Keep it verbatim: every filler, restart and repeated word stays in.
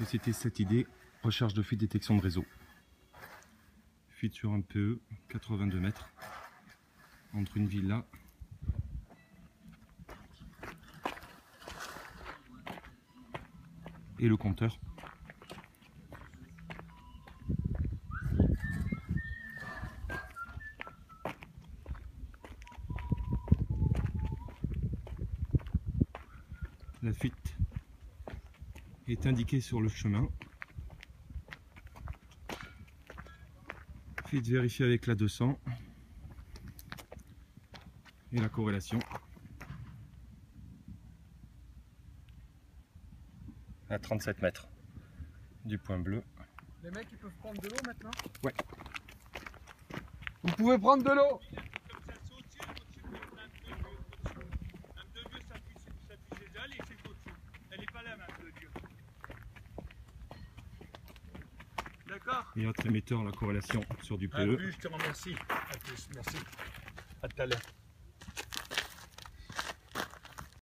Société sept I D, recherche de fuite, détection de réseau. Fuite sur un P E, quatre-vingt-deux mètres, entre une villa et le compteur. La fuite est indiquée sur le chemin. Fuite vérifiée avec la deux cents et la corrélation à trente-sept mètres du point bleu. Les mecs ils peuvent prendre de l'eau maintenant? Ouais. Vous pouvez prendre de l'eau. D'accord. Et autre émetteur, la corrélation sur du P E. À plus, je te remercie. À plus, merci. À tout à l'heure.